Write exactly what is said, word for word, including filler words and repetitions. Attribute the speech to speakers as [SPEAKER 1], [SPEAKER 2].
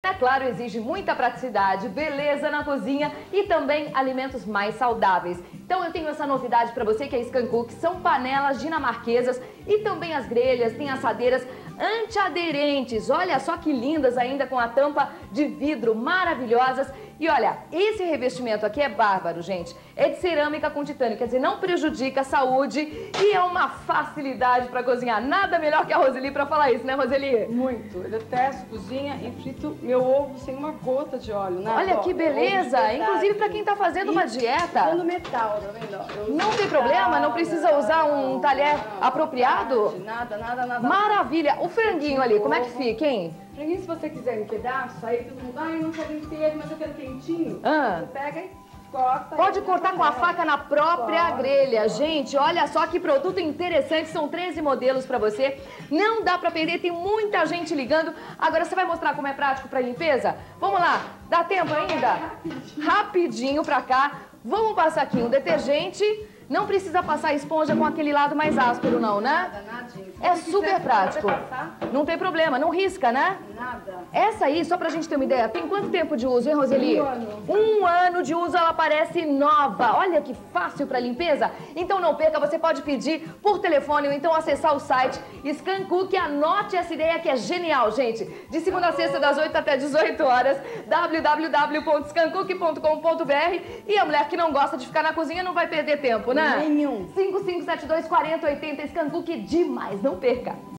[SPEAKER 1] É claro, exige muita praticidade, beleza na cozinha e também alimentos mais saudáveis. Então eu tenho essa novidade para você que é Scancook, são panelas dinamarquesas e também as grelhas, tem assadeiras antiaderentes. Olha só que lindas ainda com a tampa de vidro, maravilhosas. E olha, esse revestimento aqui é bárbaro, gente. É de cerâmica com titânio, quer dizer, não prejudica a saúde e é uma facilidade para cozinhar. Nada melhor que a Roseli para falar isso, né, Roseli?
[SPEAKER 2] Muito. Eu detesto cozinha e frito meu ovo sem uma gota de óleo, né?
[SPEAKER 1] Olha que beleza! Inclusive para quem tá fazendo uma dieta.
[SPEAKER 2] Usando metal, tá vendo?
[SPEAKER 1] Não tem problema? Não precisa usar um talher apropriado?
[SPEAKER 2] Nada, nada, nada.
[SPEAKER 1] Maravilha! O franguinho ali, como é que fica, hein?
[SPEAKER 2] Franguinho, se você quiser em pedaço, aí todo mundo, ai, eu não quero inteiro, mas eu quero quentinho.
[SPEAKER 1] Ah.
[SPEAKER 2] Você pega e corta.
[SPEAKER 1] Pode cortar com a faca na própria grelha. Gente, olha só que produto interessante. São treze modelos pra você. Não dá pra perder, tem muita gente ligando. Agora você vai mostrar como é prático pra limpeza? Vamos lá, dá tempo ainda? Rapidinho pra cá. Vamos passar aqui um detergente. Não precisa passar a esponja com aquele lado mais áspero, não, né?
[SPEAKER 2] Nada, nadinho.
[SPEAKER 1] É super prático. Não tem problema, não risca, né?
[SPEAKER 2] Nada.
[SPEAKER 1] Essa aí, só pra gente ter uma ideia, tem quanto tempo de uso, hein, Roseli?
[SPEAKER 2] Um ano.
[SPEAKER 1] Um ano de uso, ela parece nova. Olha que fácil pra limpeza. Então não perca, você pode pedir por telefone ou então acessar o site Scancook. Anote essa ideia que é genial, gente. De segunda a sexta, das oito até dezoito horas, w w w ponto scancook ponto com ponto b r. E a mulher que não gosta de ficar na cozinha não vai perder tempo, né?
[SPEAKER 2] Nenhum.
[SPEAKER 1] cinco cinco sete dois, quatro zero oito zero, Scancook demais, não perca.